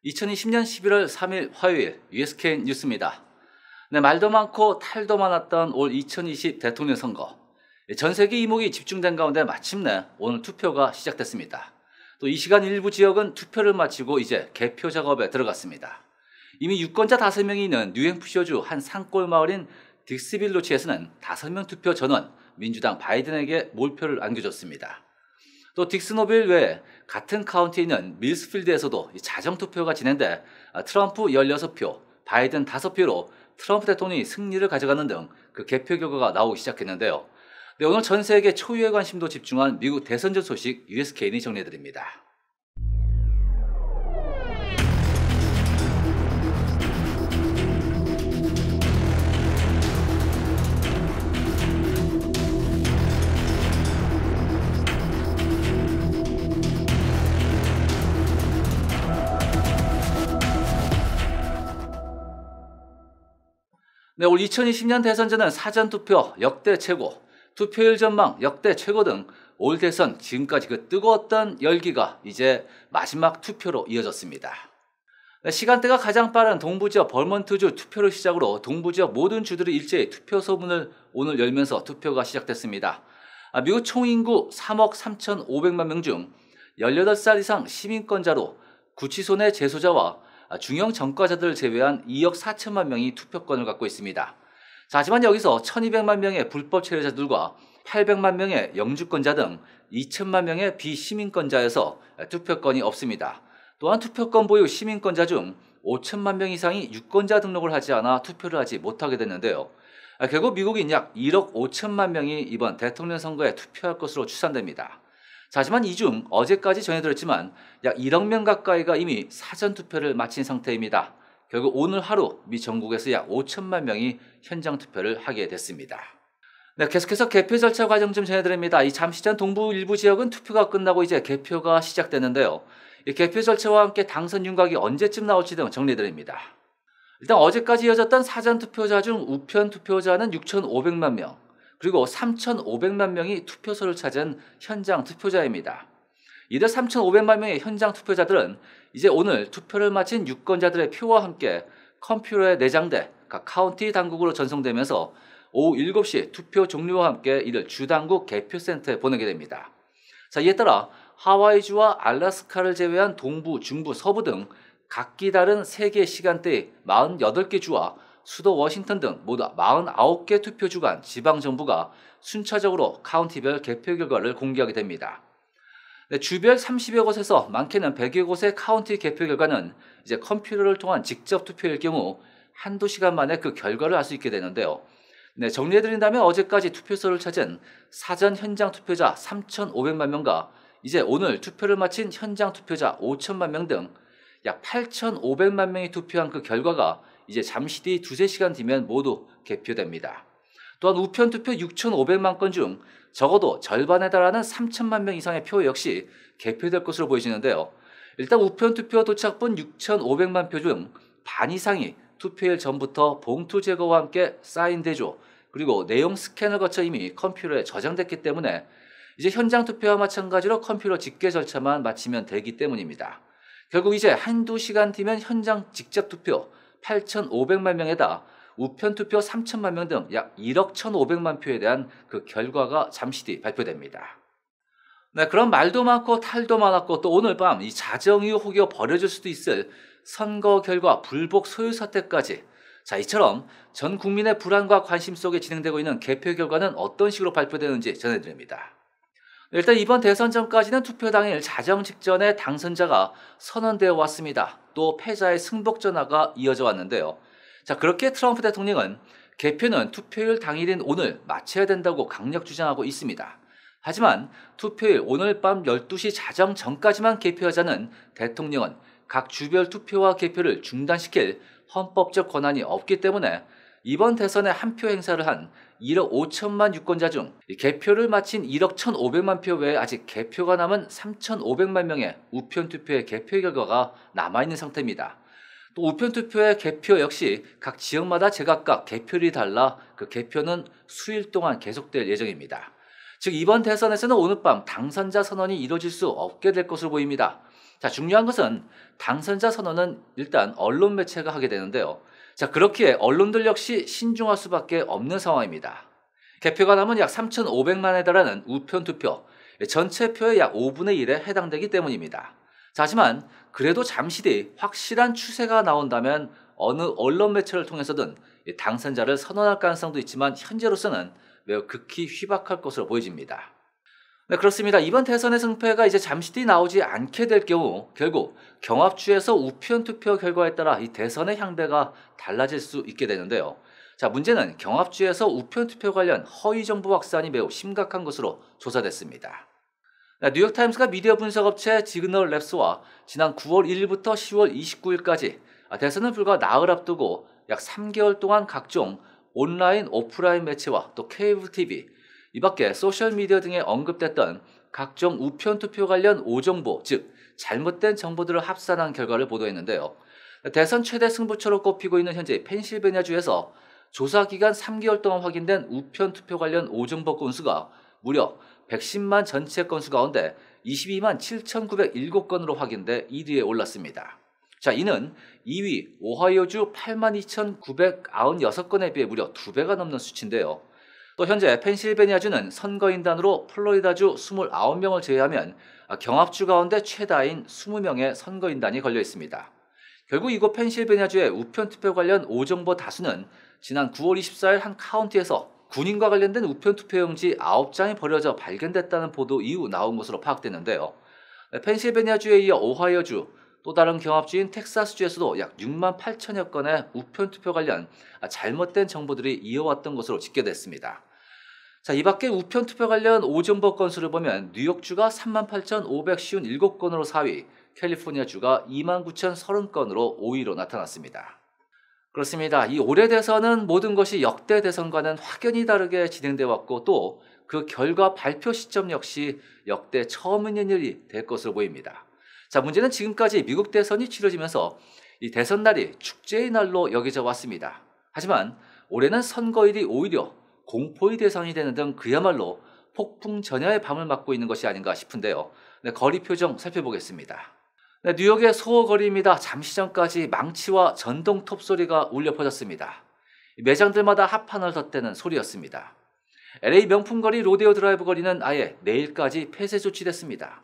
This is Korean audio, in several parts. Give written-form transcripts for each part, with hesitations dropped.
2020년 11월 3일 화요일 USK 뉴스입니다. 네, 말도 많고 탈도 많았던 올 2020 대통령 선거. 전 세계 이목이 집중된 가운데 마침내 오늘 투표가 시작됐습니다. 또 이 시간 일부 지역은 투표를 마치고 이제 개표 작업에 들어갔습니다. 이미 유권자 5명이 있는 뉴햄프셔주 한 산골 마을인 딕스빌로치에서는 5명 투표 전원 민주당 바이든에게 몰표를 안겨줬습니다. 또 딕스노빌 외에 같은 카운티에 있는 밀스필드에서도 자정투표가 진행돼 트럼프 16표, 바이든 5표로 트럼프 대통령이 승리를 가져가는 등 그 개표 결과가 나오기 시작했는데요. 네, 오늘 전 세계 초유의 관심도 집중한 미국 대선전 소식 USKN이 정리해드립니다. 네, 올 2020년 대선전은 사전투표 역대 최고, 투표율 전망 역대 최고 등 올 대선 지금까지 그 뜨거웠던 열기가 이제 마지막 투표로 이어졌습니다. 네, 시간대가 가장 빠른 동부지역 벌몬트주 투표를 시작으로 동부지역 모든 주들이 일제히 투표 소문을 오늘 열면서 투표가 시작됐습니다. 미국 총인구 3억 3,500만 명 중 18살 이상 시민권자로 구치소 내 재소자와 중형 전과자들을 제외한 2억 4천만 명이 투표권을 갖고 있습니다. 자, 하지만 여기서 1200만 명의 불법 체류자들과 800만 명의 영주권자 등 2000만 명의 비시민권자여서 투표권이 없습니다. 또한 투표권 보유 시민권자 중 5천만 명 이상이 유권자 등록을 하지 않아 투표를 하지 못하게 됐는데요. 결국 미국인 약 1억 5천만 명이 이번 대통령 선거에 투표할 것으로 추산됩니다. 자, 하지만 이 중 어제까지 전해드렸지만 약 1억 명 가까이가 이미 사전투표를 마친 상태입니다. 결국 오늘 하루 미 전국에서 약 5천만 명이 현장 투표를 하게 됐습니다. 네, 계속해서 개표 절차 과정 좀 전해드립니다. 이 잠시 전 동부 일부 지역은 투표가 끝나고 이제 개표가 시작됐는데요. 이 개표 절차와 함께 당선 윤곽이 언제쯤 나올지 등 정리해드립니다. 일단 어제까지 이어졌던 사전투표자 중 우편 투표자는 6,500만 명, 그리고 3,500만 명이 투표소를 찾은 현장 투표자입니다. 이들 3,500만 명의 현장 투표자들은 이제 오늘 투표를 마친 유권자들의 표와 함께 컴퓨터에 내장돼 각 카운티 당국으로 전송되면서 오후 7시 투표 종료와 함께 이를 주당국 개표센터에 보내게 됩니다. 자, 이에 따라 하와이주와 알래스카를 제외한 동부, 중부, 서부 등 각기 다른 3개 시간대의 48개 주와 수도 워싱턴 등 모두 49개 투표주간 지방정부가 순차적으로 카운티별 개표 결과를 공개하게 됩니다. 네, 주별 30여 곳에서 많게는 100여 곳의 카운티 개표 결과는 이제 컴퓨터를 통한 직접 투표일 경우 한두 시간 만에 그 결과를 알 수 있게 되는데요. 네, 정리해드린다면 어제까지 투표소를 찾은 사전 현장 투표자 3,500만 명과 이제 오늘 투표를 마친 현장 투표자 5천만 명 등 약 8,500만 명이 투표한 그 결과가 이제 잠시 뒤 2-3시간 뒤면 모두 개표됩니다. 또한 우편 투표 6,500만 건 중 적어도 절반에 달하는 3천만 명 이상의 표 역시 개표될 것으로 보여지는데요. 일단 우편 투표 도착분 6,500만 표 중 반 이상이 투표일 전부터 봉투 제거와 함께 사인대조 그리고 내용 스캔을 거쳐 이미 컴퓨터에 저장됐기 때문에 이제 현장 투표와 마찬가지로 컴퓨터 집계 절차만 마치면 되기 때문입니다. 결국 이제 한두 시간 뒤면 현장 직접 투표 8,500만 명에다 우편 투표 3천만 명 등 약 1억 1,500만 표에 대한 그 결과가 잠시 뒤 발표됩니다. 네, 그럼 말도 많고 탈도 많았고 또 오늘 밤 이 자정 이후 혹여 벌어질 수도 있을 선거 결과 불복 소유 사태까지, 자, 이처럼 전 국민의 불안과 관심 속에 진행되고 있는 개표 결과는 어떤 식으로 발표되는지 전해드립니다. 일단 이번 대선 전까지는 투표 당일 자정 직전에 당선자가 선언되어 왔습니다. 또 패자의 승복 전화가 이어져 왔는데요. 자, 그렇게 트럼프 대통령은 개표는 투표일 당일인 오늘 마쳐야 된다고 강력 주장하고 있습니다. 하지만 투표일 오늘 밤 12시 자정 전까지만 개표하자는 대통령은 각 주별 투표와 개표를 중단시킬 헌법적 권한이 없기 때문에 이번 대선에 한 표 행사를 한 1억 5천만 유권자 중 개표를 마친 1억 1,500만 표 외에 아직 개표가 남은 3,500만 명의 우편 투표의 개표 결과가 남아있는 상태입니다. 또 우편 투표의 개표 역시 각 지역마다 제각각 개표율이 달라 그 개표는 수일 동안 계속될 예정입니다. 즉 이번 대선에서는 오늘 밤 당선자 선언이 이뤄질 수 없게 될 것으로 보입니다. 자, 중요한 것은 당선자 선언은 일단 언론 매체가 하게 되는데요. 자, 그렇기에 언론들 역시 신중할 수밖에 없는 상황입니다. 개표가 남은 약 3,500만에 달하는 우편 투표, 전체 표의 약 5분의 1에 해당되기 때문입니다. 자, 하지만 그래도 잠시 뒤 확실한 추세가 나온다면 어느 언론 매체를 통해서든 당선자를 선언할 가능성도 있지만 현재로서는 매우 극히 희박할 것으로 보여집니다. 네, 그렇습니다. 이번 대선의 승패가 이제 잠시 뒤 나오지 않게 될 경우 결국 경합주에서 우편 투표 결과에 따라 이 대선의 향배가 달라질 수 있게 되는데요. 자, 문제는 경합주에서 우편 투표 관련 허위 정보 확산이 매우 심각한 것으로 조사됐습니다. 네, 뉴욕타임스가 미디어 분석업체 지그널랩스와 지난 9월 1일부터 10월 29일까지 대선을 불과 나흘 앞두고 약 3개월 동안 각종 온라인, 오프라인 매체와 또 케이블 TV, 이 밖에 소셜미디어 등에 언급됐던 각종 우편 투표 관련 오정보, 즉 잘못된 정보들을 합산한 결과를 보도했는데요. 대선 최대 승부처로 꼽히고 있는 현재 펜실베니아주에서 조사 기간 3개월 동안 확인된 우편 투표 관련 오정보 건수가 무려 110만 전체 건수 가운데 22만 7,907건으로 확인돼 1위에 올랐습니다. 자, 이는 2위 오하이오주 82,996건에 비해 무려 2배가 넘는 수치인데요. 또 현재 펜실베니아주는 선거인단으로 플로리다주 29명을 제외하면 경합주 가운데 최다인 20명의 선거인단이 걸려 있습니다. 결국 이곳 펜실베니아주의 우편투표 관련 오정보 다수는 지난 9월 24일 한 카운티에서 군인과 관련된 우편투표용지 9장이 버려져 발견됐다는 보도 이후 나온 것으로 파악됐는데요. 펜실베니아주에 이어 오하이오주, 또 다른 경합주인 텍사스주에서도 약 6만 8천여 건의 우편투표 관련 잘못된 정보들이 이어왔던 것으로 집계됐습니다. 자, 이 밖에 우편투표 관련 오정보 건수를 보면 뉴욕주가 3만 8,557건으로 4위, 캘리포니아주가 2만 9,030건으로 5위로 나타났습니다. 그렇습니다. 이 올해 대선은 모든 것이 역대 대선과는 확연히 다르게 진행되어 왔고 또 그 결과 발표 시점 역시 역대 처음 있는 일이 될 것으로 보입니다. 자, 문제는 지금까지 미국 대선이 치러지면서 이 대선 날이 축제의 날로 여겨져 왔습니다. 하지만 올해는 선거일이 오히려 공포의 대상이 되는 등 그야말로 폭풍 전야의 밤을 맞고 있는 것이 아닌가 싶은데요. 네, 거리 표정 살펴보겠습니다. 네, 뉴욕의 소거리입니다. 잠시 전까지 망치와 전동 톱 소리가 울려 퍼졌습니다. 매장들마다 합판을 덧대는 소리였습니다. LA 명품거리 로데오 드라이브 거리는 아예 내일까지 폐쇄 조치됐습니다.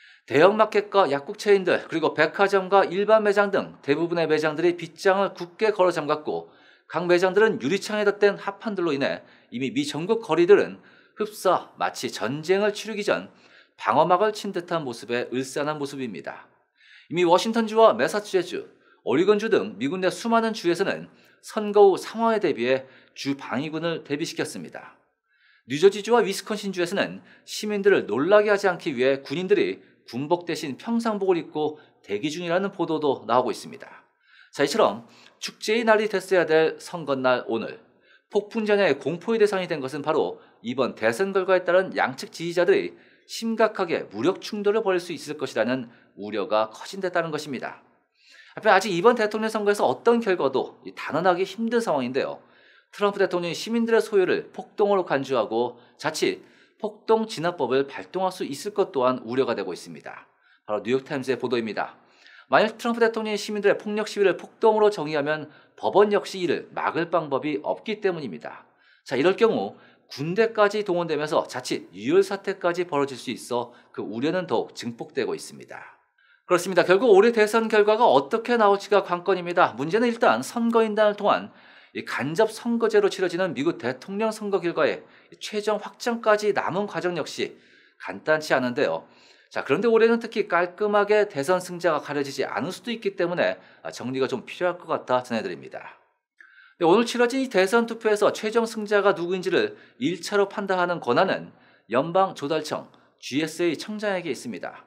대형마켓과 약국 체인들 그리고 백화점과 일반 매장 등 대부분의 매장들이 빗장을 굳게 걸어 잠갔고 각 매장들은 유리창에 덧댄 합판들로 인해 이미 미 전국 거리들은 흡사 마치 전쟁을 치르기 전 방어막을 친 듯한 모습의 을싸한 모습입니다. 이미 워싱턴주와 매사추세츠, 오리건주 등 미국 내 수많은 주에서는 선거 후 상황에 대비해 주 방위군을 대비시켰습니다. 뉴저지주와 위스콘신주에서는 시민들을 놀라게 하지 않기 위해 군인들이 군복 대신 평상복을 입고 대기 중이라는 보도도 나오고 있습니다. 자, 이처럼 축제의 날이 됐어야 될 선거날 오늘 폭풍전야의 공포의 대상이 된 것은 바로 이번 대선 결과에 따른 양측 지지자들이 심각하게 무력 충돌을 벌일 수 있을 것이라는 우려가 커진다는 것입니다. 한편 아직 이번 대통령 선거에서 어떤 결과도 단언하기 힘든 상황인데요. 트럼프 대통령이 시민들의 소유를 폭동으로 간주하고 자칫 폭동 진압법을 발동할 수 있을 것 또한 우려가 되고 있습니다. 바로 뉴욕타임스의 보도입니다. 만약 트럼프 대통령이 시민들의 폭력 시위를 폭동으로 정의하면 법원 역시 이를 막을 방법이 없기 때문입니다. 자, 이럴 경우 군대까지 동원되면서 자칫 유혈 사태까지 벌어질 수 있어 그 우려는 더욱 증폭되고 있습니다. 그렇습니다. 결국 올해 대선 결과가 어떻게 나올지가 관건입니다. 문제는 일단 선거인단을 통한 이 간접 선거제로 치러지는 미국 대통령 선거 결과의 최종 확정까지 남은 과정 역시 간단치 않은데요. 자, 그런데 올해는 특히 깔끔하게 대선 승자가 가려지지 않을 수도 있기 때문에 정리가 좀 필요할 것 같아 전해드립니다. 네, 오늘 치러진 이 대선 투표에서 최종 승자가 누구인지를 1차로 판단하는 권한은 연방조달청 GSA 청장에게 있습니다.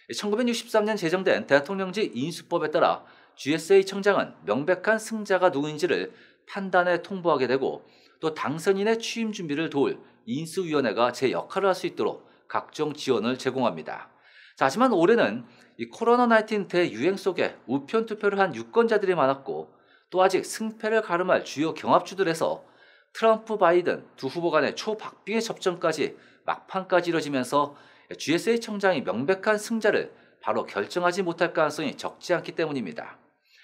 1963년 제정된 대통령직 인수법에 따라 GSA 청장은 명백한 승자가 누구인지를 판단에 통보하게 되고 또 당선인의 취임 준비를 도울 인수위원회가 제 역할을 할 수 있도록 각종 지원을 제공합니다. 자, 하지만 올해는 이 코로나19 대유행 속에 우편 투표를 한 유권자들이 많았고 또 아직 승패를 가름할 주요 경합주들에서 트럼프 바이든 두 후보 간의 초박빙의 접전까지 막판까지 이뤄지면서 GSA 청장이 명백한 승자를 바로 결정하지 못할 가능성이 적지 않기 때문입니다.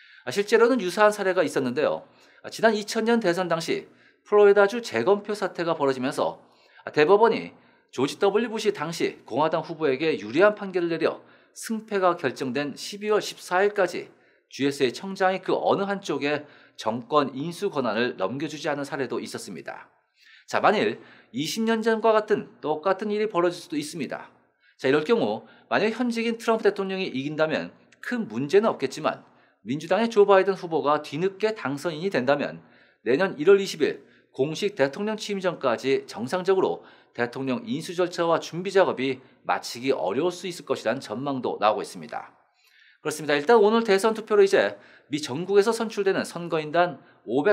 실제로는 유사한 사례가 있었는데요. 지난 2000년 대선 당시 플로리다주 재검표 사태가 벌어지면서 대법원이 조지 W. 부시 당시 공화당 후보에게 유리한 판결을 내려 승패가 결정된 12월 14일까지 GSA 청장이 그 어느 한쪽에 정권 인수 권한을 넘겨주지 않은 사례도 있었습니다. 자, 만일 20년 전과 같은 똑같은 일이 벌어질 수도 있습니다. 자, 이럴 경우 만약 현직인 트럼프 대통령이 이긴다면 큰 문제는 없겠지만 민주당의 조 바이든 후보가 뒤늦게 당선인이 된다면 내년 1월 20일 공식 대통령 취임 전까지 정상적으로 대통령 인수 절차와 준비 작업이 마치기 어려울 수 있을 것이라는 전망도 나오고 있습니다. 그렇습니다. 일단 오늘 대선 투표로 이제 미 전국에서 선출되는 선거인단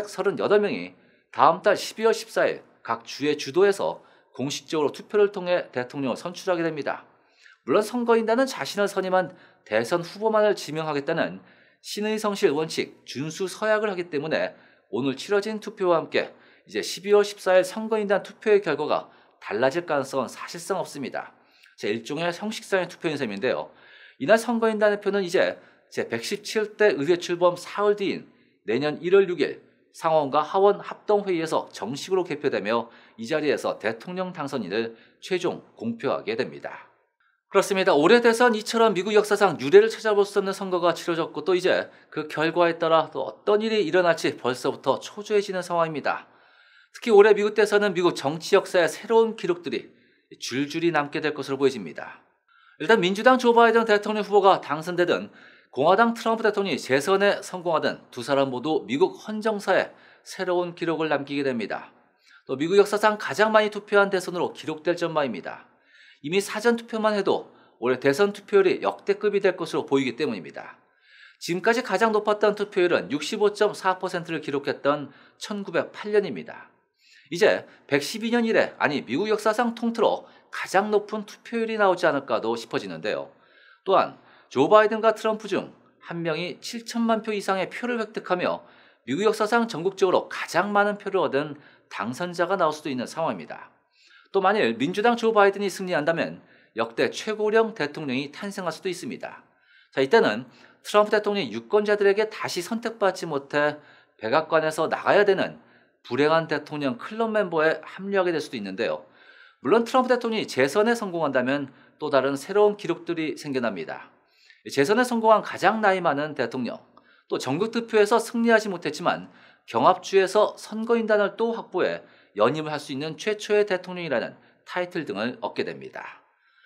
538명이 다음 달 12월 14일 각 주의 주도에서 공식적으로 투표를 통해 대통령을 선출하게 됩니다. 물론 선거인단은 자신을 선임한 대선 후보만을 지명하겠다는 신의 성실 원칙 준수 서약을 하기 때문에 오늘 치러진 투표와 함께 이제 12월 14일 선거인단 투표의 결과가 달라질 가능성은 사실상 없습니다. 일종의 형식상의 투표인 셈인데요. 이날 선거인단의 표는 이제 제117대 의회 출범 사흘 뒤인 내년 1월 6일 상원과 하원 합동회의에서 정식으로 개표되며 이 자리에서 대통령 당선인을 최종 공표하게 됩니다. 그렇습니다. 올해 대선 이처럼 미국 역사상 유례를 찾아볼 수 없는 선거가 치러졌고 또 이제 그 결과에 따라 또 어떤 일이 일어날지 벌써부터 초조해지는 상황입니다. 특히 올해 미국 대선은 미국 정치 역사의 새로운 기록들이 줄줄이 남게 될 것으로 보여집니다. 일단 민주당 조 바이든 대통령 후보가 당선되든 공화당 트럼프 대통령이 재선에 성공하든 두 사람 모두 미국 헌정사에 새로운 기록을 남기게 됩니다. 또 미국 역사상 가장 많이 투표한 대선으로 기록될 전망입니다. 이미 사전투표만 해도 올해 대선 투표율이 역대급이 될 것으로 보이기 때문입니다. 지금까지 가장 높았던 투표율은 65.4%를 기록했던 1908년입니다. 이제 112년 이래 미국 역사상 통틀어 가장 높은 투표율이 나오지 않을까도 싶어지는데요. 또한 조 바이든과 트럼프 중 한 명이 7천만 표 이상의 표를 획득하며 미국 역사상 전국적으로 가장 많은 표를 얻은 당선자가 나올 수도 있는 상황입니다. 또 만일 민주당 조 바이든이 승리한다면 역대 최고령 대통령이 탄생할 수도 있습니다. 자, 이때는 트럼프 대통령이 유권자들에게 다시 선택받지 못해 백악관에서 나가야 되는 불행한 대통령 클럽 멤버에 합류하게 될 수도 있는데요. 물론 트럼프 대통령이 재선에 성공한다면 또 다른 새로운 기록들이 생겨납니다. 재선에 성공한 가장 나이 많은 대통령, 또 전국 투표에서 승리하지 못했지만 경합주에서 선거인단을 또 확보해 연임을 할 수 있는 최초의 대통령이라는 타이틀 등을 얻게 됩니다.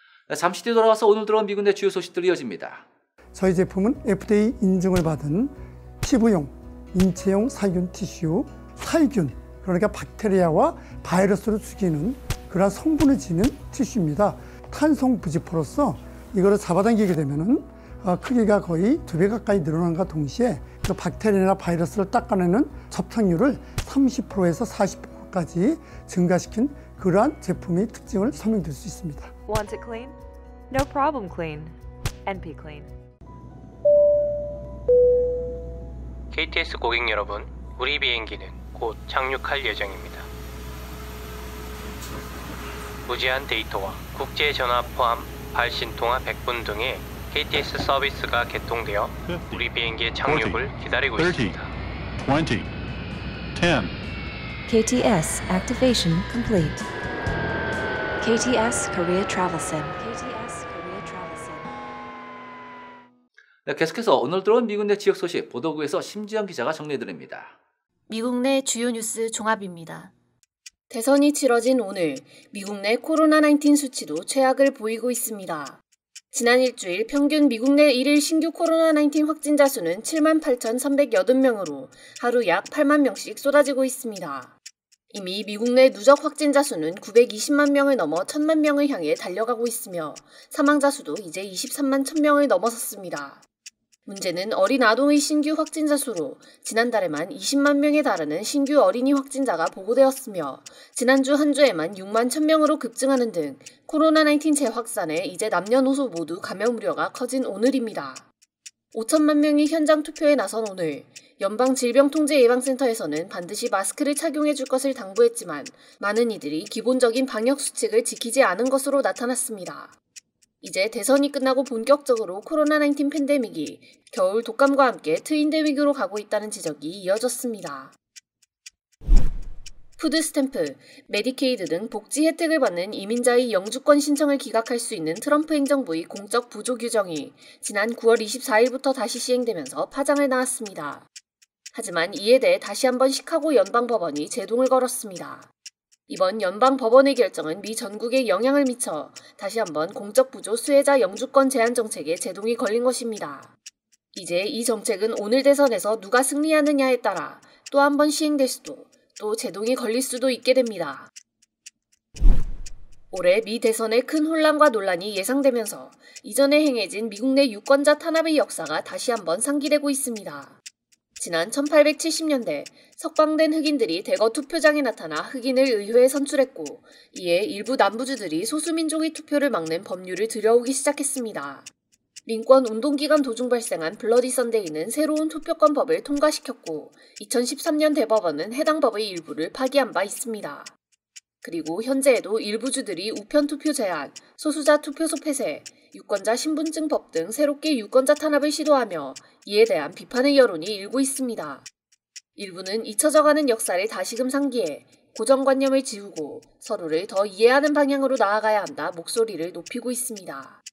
잠시 뒤 돌아와서 오늘 들어온 미국 내 주요 소식들 이어집니다. 저희 제품은 FDA 인증을 받은 피부용, 인체용 살균 티슈, 살균, 그러니까 박테리아와 바이러스를 죽이는 그러한 성분을 지닌 티슈입니다. 탄성 부지포로서 이거를 잡아당기게 되면은 크기가 거의 2배 가까이 늘어난과 동시에 그 박테리아나 바이러스를 닦아내는 접착률을 30%에서 40%까지 증가시킨 그러한 제품의 특징을 설명드릴 수 있습니다. Want it clean? No problem clean. NP clean. KTX 고객 여러분, 우리 비행기는 곧 착륙할 예정입니다. 무제한 데이터와 국제 전화 포함 발신 통화 100분 등의 KTX 서비스가 개통되어 우리 비행기의 착륙을 기다리고 있습니다. 20, 10. KTS activation complete. KTS Korea Travel Sim. KTS Korea Travel Sim. 네, 계속해서 오늘 들어온 미국 내 지역 소식 보도국에서 심지영 기자가 정리해드립니다. 미국 내 주요 뉴스 종합입니다. 대선이 치러진 오늘 미국 내 코로나19 수치도 최악을 보이고 있습니다. 지난 일주일 평균 미국 내 1일 신규 코로나19 확진자 수는 78,380명으로 하루 약 8만 명씩 쏟아지고 있습니다. 이미 미국 내 누적 확진자 수는 920만 명을 넘어 1,000만 명을 향해 달려가고 있으며 사망자 수도 이제 23만 1,000명을 넘어섰습니다. 문제는 어린 아동의 신규 확진자 수로 지난달에만 20만 명에 달하는 신규 어린이 확진자가 보고되었으며 지난주 한 주에만 6만 1,000명으로 급증하는 등 코로나19 재확산에 이제 남녀노소 모두 감염 우려가 커진 오늘입니다. 5천만 명이 현장 투표에 나선 오늘 연방질병통제예방센터에서는 반드시 마스크를 착용해 줄 것을 당부했지만 많은 이들이 기본적인 방역 수칙을 지키지 않은 것으로 나타났습니다. 이제 대선이 끝나고 본격적으로 코로나19 팬데믹이 겨울 독감과 함께 트윈데 위기로 가고 있다는 지적이 이어졌습니다. 푸드스탬프, 메디케이드 등 복지 혜택을 받는 이민자의 영주권 신청을 기각할 수 있는 트럼프 행정부의 공적 부조 규정이 지난 9월 24일부터 다시 시행되면서 파장을 낳았습니다. 하지만 이에 대해 다시 한번 시카고 연방법원이 제동을 걸었습니다. 이번 연방법원의 결정은 미 전국에 영향을 미쳐 다시 한번 공적부조 수혜자 영주권 제한 정책에 제동이 걸린 것입니다. 이제 이 정책은 오늘 대선에서 누가 승리하느냐에 따라 또 한 번 시행될 수도 또 제동이 걸릴 수도 있게 됩니다. 올해 미 대선에 큰 혼란과 논란이 예상되면서 이전에 행해진 미국 내 유권자 탄압의 역사가 다시 한번 상기되고 있습니다. 지난 1870년대 석방된 흑인들이 대거 투표장에 나타나 흑인을 의회에 선출했고 이에 일부 남부주들이 소수민족의 투표를 막는 법률을 들여오기 시작했습니다. 민권 운동기간 도중 발생한 블러디 선데이는 새로운 투표권법을 통과시켰고 2013년 대법원은 해당 법의 일부를 파기한 바 있습니다. 그리고 현재에도 일부 주들이 우편 투표 제한, 소수자 투표소 폐쇄, 유권자 신분증법 등 새롭게 유권자 탄압을 시도하며 이에 대한 비판의 여론이 일고 있습니다. 일부는 잊혀져가는 역사를 다시금 상기해 고정관념을 지우고 서로를 더 이해하는 방향으로 나아가야 한다 목소리를 높이고 있습니다.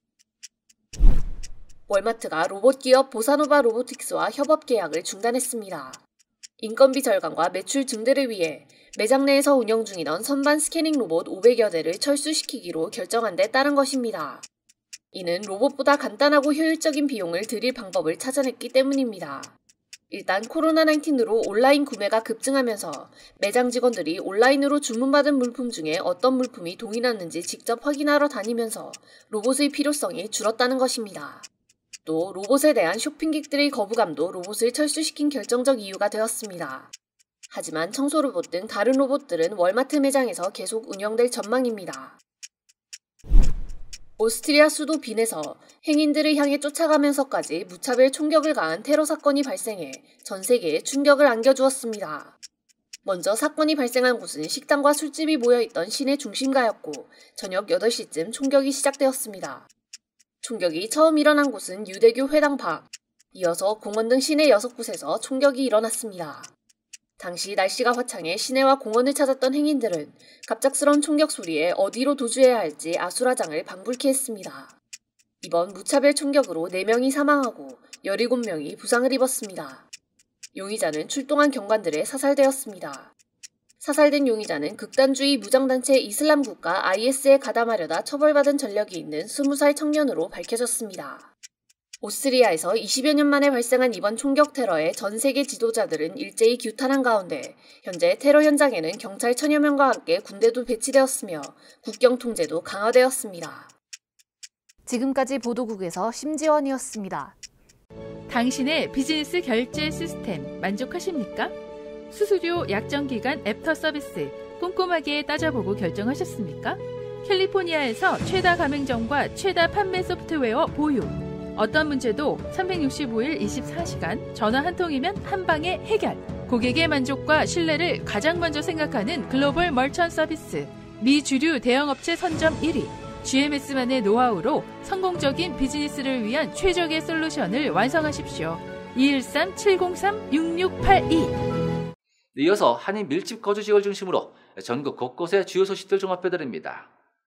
월마트가 로봇 기업 보사노바 로보틱스와 협업 계약을 중단했습니다. 인건비 절감과 매출 증대를 위해 매장 내에서 운영 중이던 선반 스캐닝 로봇 500여 대를 철수시키기로 결정한 데 따른 것입니다. 이는 로봇보다 간단하고 효율적인 비용을 들일 방법을 찾아냈기 때문입니다. 일단 코로나19으로 온라인 구매가 급증하면서 매장 직원들이 온라인으로 주문받은 물품 중에 어떤 물품이 동일했는지 직접 확인하러 다니면서 로봇의 필요성이 줄었다는 것입니다. 또 로봇에 대한 쇼핑객들의 거부감도 로봇을 철수시킨 결정적 이유가 되었습니다. 하지만 청소 로봇 등 다른 로봇들은 월마트 매장에서 계속 운영될 전망입니다. 오스트리아 수도 빈에서 행인들을 향해 쫓아가면서까지 무차별 총격을 가한 테러 사건이 발생해 전 세계에 충격을 안겨주었습니다. 먼저 사건이 발생한 곳은 식당과 술집이 모여있던 시내 중심가였고 저녁 8시쯤 총격이 시작되었습니다. 총격이 처음 일어난 곳은 유대교 회당 밖, 이어서 공원 등 시내 6곳에서 총격이 일어났습니다. 당시 날씨가 화창해 시내와 공원을 찾았던 행인들은 갑작스러운 총격 소리에 어디로 도주해야 할지 아수라장을 방불케 했습니다. 이번 무차별 총격으로 4명이 사망하고 17명이 부상을 입었습니다. 용의자는 출동한 경관들에 사살되었습니다. 사살된 용의자는 극단주의 무장단체 이슬람 국가 IS에 가담하려다 처벌받은 전력이 있는 20살 청년으로 밝혀졌습니다. 오스트리아에서 20여 년 만에 발생한 이번 총격 테러에 전 세계 지도자들은 일제히 규탄한 가운데 현재 테러 현장에는 경찰 1000여 명과 함께 군대도 배치되었으며 국경 통제도 강화되었습니다. 지금까지 보도국에서 심지원이었습니다. 당신의 비즈니스 결제 시스템 만족하십니까? 수수료 약정기간 애프터 서비스 꼼꼼하게 따져보고 결정하셨습니까? 캘리포니아에서 최다 가맹점과 최다 판매 소프트웨어 보유. 어떤 문제도 365일 24시간 전화 한 통이면 한 방에 해결. 고객의 만족과 신뢰를 가장 먼저 생각하는 글로벌 멀천 서비스. 미 주류 대형업체 선점 1위. GMS만의 노하우로 성공적인 비즈니스를 위한 최적의 솔루션을 완성하십시오. 213-703-6682. 이어서 한인 밀집 거주 지역을 중심으로 전국 곳곳의 주요 소식들 종합해드립니다.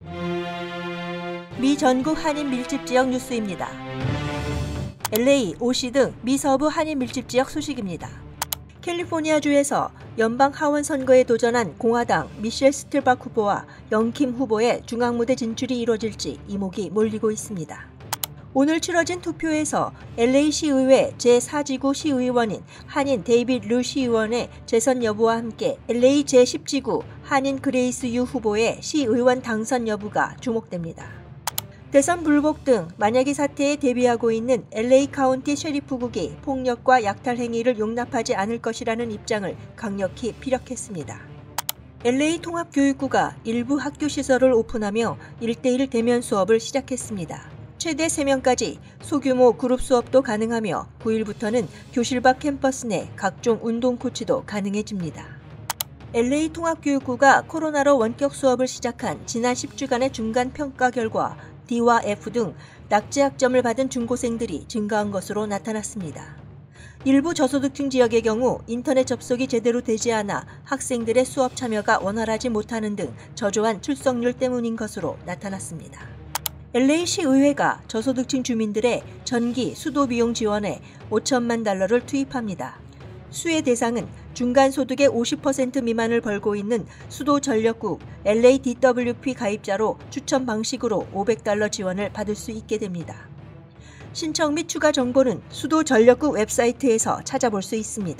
미 전국 한인 밀집 지역 뉴스입니다. LA, OC 등 미 서부 한인 밀집 지역 소식입니다. 캘리포니아주에서 연방 하원 선거에 도전한 공화당 미셸 스틸박 후보와 영킴 후보의 중앙무대 진출이 이뤄질지 이목이 몰리고 있습니다. 오늘 치러진 투표에서 LA 시의회 제4지구 시의원인 한인 데이빗 루 시의원의 재선 여부와 함께 LA 제10지구 한인 그레이스 유 후보의 시의원 당선 여부가 주목됩니다. 대선 불복 등 만약의 사태에 대비하고 있는 LA 카운티 셰리프국이 폭력과 약탈 행위를 용납하지 않을 것이라는 입장을 강력히 피력했습니다. LA 통합교육부가 일부 학교 시설을 오픈하며 1:1 대면 수업을 시작했습니다. 최대 3명까지 소규모 그룹 수업도 가능하며 9일부터는 교실 밖 캠퍼스 내 각종 운동 코치도 가능해집니다. LA 통합교육부가 코로나로 원격 수업을 시작한 지난 10주간의 중간 평가 결과 D와 F 등 낙제 학점을 받은 중고생들이 증가한 것으로 나타났습니다. 일부 저소득층 지역의 경우 인터넷 접속이 제대로 되지 않아 학생들의 수업 참여가 원활하지 못하는 등 저조한 출석률 때문인 것으로 나타났습니다. LA시 의회가 저소득층 주민들의 전기, 수도 비용 지원에 5천만 달러를 투입합니다. 수혜 대상은 중간소득의 50% 미만을 벌고 있는 수도전력국 LADWP 가입자로 추첨 방식으로 $500 지원을 받을 수 있게 됩니다. 신청 및 추가 정보는 수도전력국 웹사이트에서 찾아볼 수 있습니다.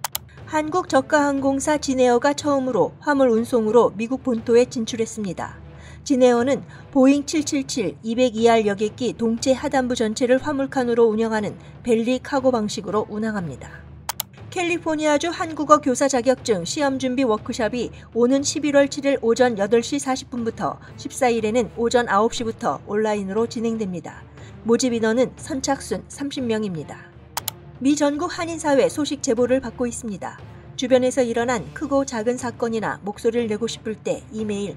한국저가항공사 진에어가 처음으로 화물 운송으로 미국 본토에 진출했습니다. 진에어는 보잉 777-202R 여객기 동체 하단부 전체를 화물칸으로 운영하는 벨리 카고 방식으로 운항합니다. 캘리포니아주 한국어 교사 자격증 시험준비 워크숍이 오는 11월 7일 오전 8시 40분부터 14일에는 오전 9시부터 온라인으로 진행됩니다. 모집 인원은 선착순 30명입니다. 미 전국 한인사회 소식 제보를 받고 있습니다. 주변에서 일어난 크고 작은 사건이나 목소리를 내고 싶을 때 이메일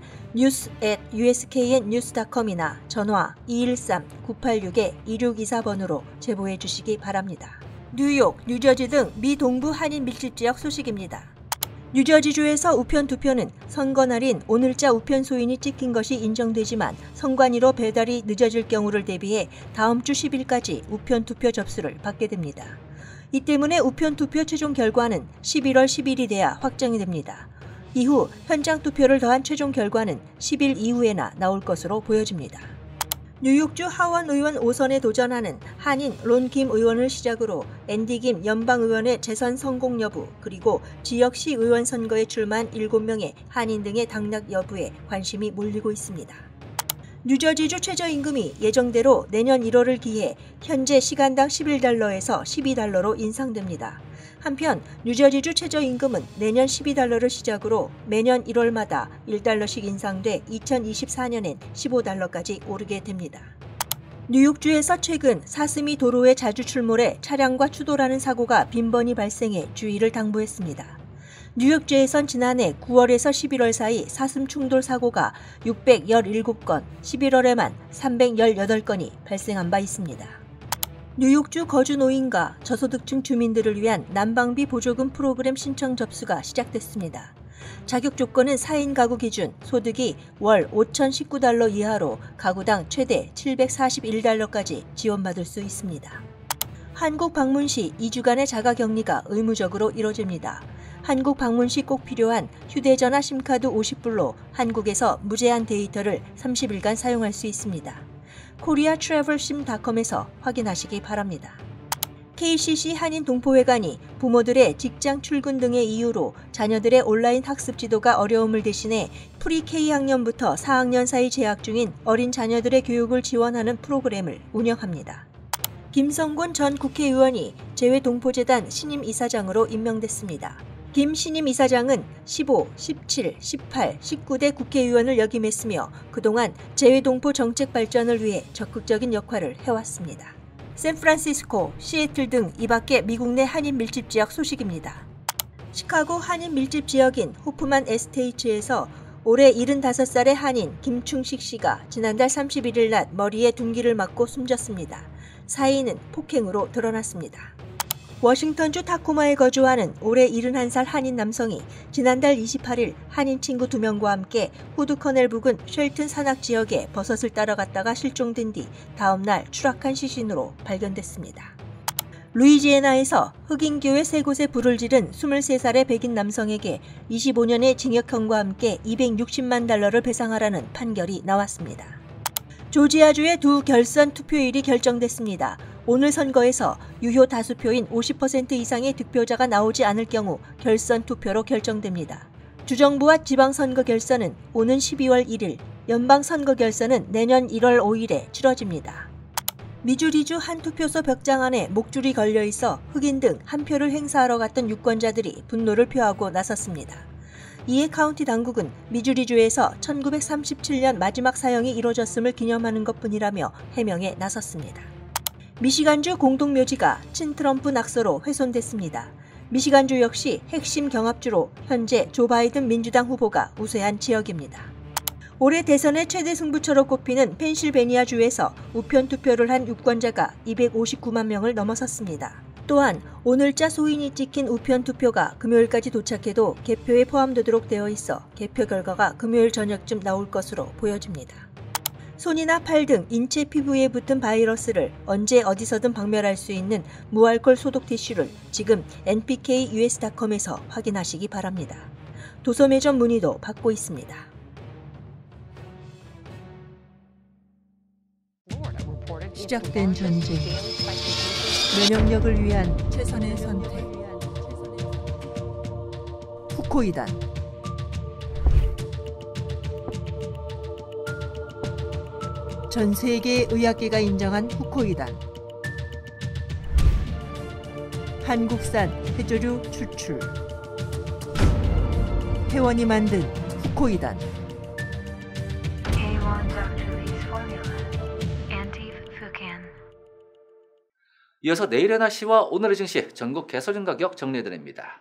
news@usknnews.com이나 전화 213-986-2624번으로 제보해 주시기 바랍니다. 뉴욕, 뉴저지 등 미 동부 한인 밀집지역 소식입니다. 뉴저지주에서 우편 투표는 선거 날인 오늘자 우편 소인이 찍힌 것이 인정되지만 선관위로 배달이 늦어질 경우를 대비해 다음 주 10일까지 우편 투표 접수를 받게 됩니다. 이 때문에 우편 투표 최종 결과는 11월 10일이 돼야 확정이 됩니다. 이후 현장 투표를 더한 최종 결과는 10일 이후에나 나올 것으로 보여집니다. 뉴욕주 하원 의원 5선에 도전하는 한인 론 김 의원을 시작으로 앤디 김 연방의원의 재선 성공 여부 그리고 지역시 의원 선거에 출마한 7명의 한인 등의 당락 여부에 관심이 몰리고 있습니다. 뉴저지주 최저임금이 예정대로 내년 1월을 기해 현재 시간당 $11에서 $12로 인상됩니다. 한편 뉴저지주 최저임금은 내년 $12를 시작으로 매년 1월마다 $1씩 인상돼 2024년엔 $15까지 오르게 됩니다. 뉴욕주에서 최근 사슴이 도로에 자주 출몰해 차량과 추돌하는 사고가 빈번히 발생해 주의를 당부했습니다. 뉴욕주에선 지난해 9월에서 11월 사이 사슴 충돌 사고가 617건, 11월에만 318건이 발생한 바 있습니다. 뉴욕주 거주 노인과 저소득층 주민들을 위한 난방비 보조금 프로그램 신청 접수가 시작됐습니다. 자격 조건은 4인 가구 기준 소득이 월 $5,019 이하로 가구당 최대 $741까지 지원받을 수 있습니다. 한국 방문 시 2주간의 자가격리가 의무적으로 이뤄집니다. 한국 방문 시 꼭 필요한 휴대전화 심카드 50불로 한국에서 무제한 데이터를 30일간 사용할 수 있습니다. koreatravelsim.com에서 확인하시기 바랍니다. KCC 한인 동포회관이 부모들의 직장 출근 등의 이유로 자녀들의 온라인 학습 지도가 어려움을 대신해 프리-K 학년부터 4학년 사이 재학 중인 어린 자녀들의 교육을 지원하는 프로그램을 운영합니다. 김성곤 전 국회의원이 재외동포재단 신임 이사장으로 임명됐습니다. 김 신임 이사장은 15, 17, 18, 19대 국회의원을 역임했으며 그동안 재외동포 정책 발전을 위해 적극적인 역할을 해왔습니다. 샌프란시스코, 시애틀 등 이 밖의 미국 내 한인 밀집 지역 소식입니다. 시카고 한인 밀집 지역인 호프만 에스테이츠에서 올해 75살의 한인 김충식 씨가 지난달 31일 낮 머리에 둔기를 맞고 숨졌습니다. 사인은 폭행으로 드러났습니다. 워싱턴주 타코마에 거주하는 올해 71살 한인 남성이 지난달 28일 한인 친구 2명과 함께 후드커넬 부근 쉘튼 산악 지역에 버섯을 따러 갔다가 실종된 뒤 다음날 추락한 시신으로 발견됐습니다. 루이지애나에서 흑인교회 3곳에 불을 지른 23살의 백인 남성에게 25년의 징역형과 함께 $260만 배상하라는 판결이 나왔습니다. 조지아주의 두 결선 투표일이 결정됐습니다. 오늘 선거에서 유효 다수표인 50% 이상의 득표자가 나오지 않을 경우 결선 투표로 결정됩니다. 주정부와 지방선거 결선은 오는 12월 1일, 연방선거 결선은 내년 1월 5일에 치러집니다. 미주리주 한 투표소 벽장 안에 목줄이 걸려 있어 흑인 등 한 표를 행사하러 갔던 유권자들이 분노를 표하고 나섰습니다. 이에 카운티 당국은 미주리주에서 1937년 마지막 사형이 이뤄졌음을 기념하는 것뿐이라며 해명에 나섰습니다. 미시간주 공동묘지가 친트럼프 낙서로 훼손됐습니다. 미시간주 역시 핵심 경합주로 현재 조 바이든 민주당 후보가 우세한 지역입니다. 올해 대선의 최대 승부처로 꼽히는 펜실베니아주에서 우편 투표를 한 유권자가 259만 명을 넘어섰습니다. 또한 오늘자 소인이 찍힌 우편 투표가 금요일까지 도착해도 개표에 포함되도록 되어 있어 개표 결과가 금요일 저녁쯤 나올 것으로 보여집니다. 손이나 팔 등 인체 피부에 붙은 바이러스를 언제 어디서든 박멸할 수 있는 무알콜 소독 티슈를 지금 npkus.com에서 확인하시기 바랍니다. 도서 매점 문의도 받고 있습니다. 시작된 전쟁, 면역력을 위한 최선의 선택. 후코이단. 전 세계 의학계가 인정한 후코이단. 한국산 해조류 추출. 회원이 만든 후코이단. 이어서 내일의 날씨와 오늘의 증시 전국 개설준 가격 정리해드립니다.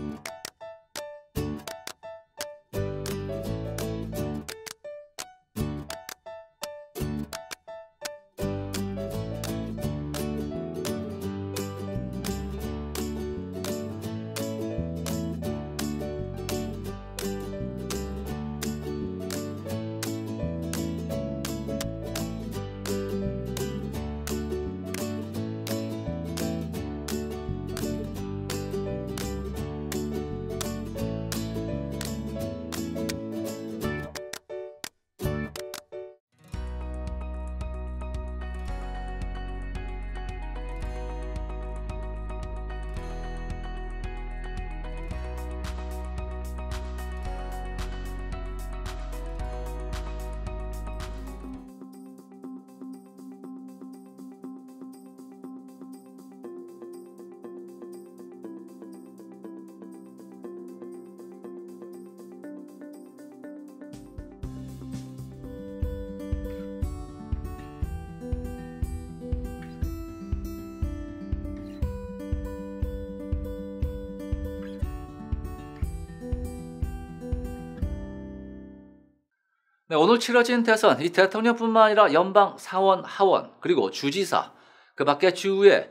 네, 오늘 치러진 대선, 이 대통령뿐만 아니라 연방, 상원, 하원, 그리고 주지사, 그 밖에 주의회,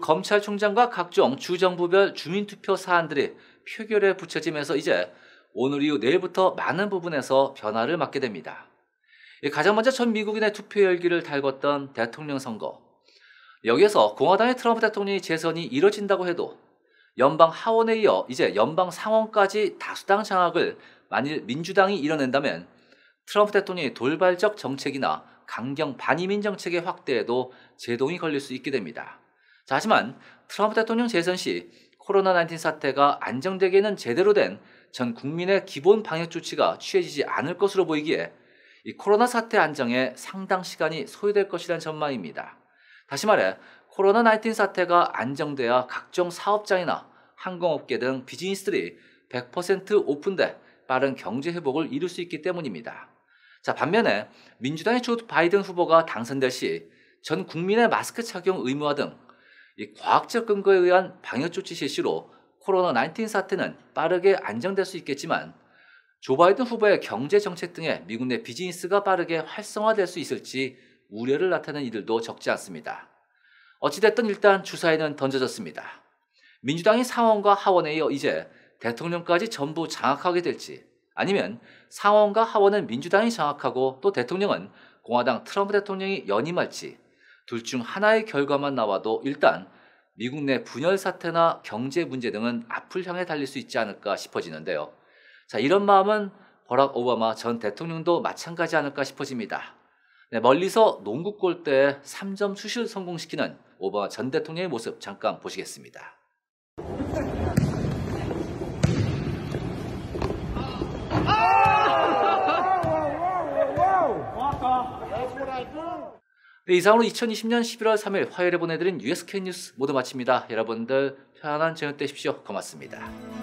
주검찰총장과 각종 주정부별 주민투표 사안들이 표결에 붙여지면서 이제 오늘 이후 내일부터 많은 부분에서 변화를 맞게 됩니다. 가장 먼저 전 미국인의 투표 열기를 달궜던 대통령 선거. 여기에서 공화당의 트럼프 대통령이 재선이 이뤄진다고 해도 연방 하원에 이어 이제 연방 상원까지 다수당 장악을 만일 민주당이 이뤄낸다면 트럼프 대통령의 돌발적 정책이나 강경 반이민 정책의 확대에도 제동이 걸릴 수 있게 됩니다. 자, 하지만 트럼프 대통령 재선 시 코로나19 사태가 안정되기에는 제대로 된 전 국민의 기본 방역 조치가 취해지지 않을 것으로 보이기에 이 코로나 사태 안정에 상당 시간이 소요될 것이라는 전망입니다. 다시 말해 코로나19 사태가 안정돼야 각종 사업장이나 항공업계 등 비즈니스들이 100% 오픈돼 빠른 경제 회복을 이룰 수 있기 때문입니다. 자, 반면에 민주당의 조 바이든 후보가 당선될 시 전 국민의 마스크 착용 의무화 등 이 과학적 근거에 의한 방역 조치 실시로 코로나19 사태는 빠르게 안정될 수 있겠지만 조 바이든 후보의 경제 정책 등의 미국 내 비즈니스가 빠르게 활성화될 수 있을지 우려를 나타내는 이들도 적지 않습니다. 어찌됐든 일단 주사위는 던져졌습니다. 민주당이 상원과 하원에 이어 이제 대통령까지 전부 장악하게 될지, 아니면 상원과 하원은 민주당이 장악하고 또 대통령은 공화당 트럼프 대통령이 연임할지, 둘 중 하나의 결과만 나와도 일단 미국 내 분열 사태나 경제 문제 등은 앞을 향해 달릴 수 있지 않을까 싶어지는데요. 자, 이런 마음은 버락 오바마 전 대통령도 마찬가지 않을까 싶어집니다. 네, 멀리서 농구 골대에 3점 슛을 성공시키는 오바마 전 대통령의 모습 잠깐 보시겠습니다. 네, 이상으로 2020년 11월 3일 화요일에 보내드린 USK 뉴스 모두 마칩니다. 여러분들 편안한 저녁 되십시오. 고맙습니다.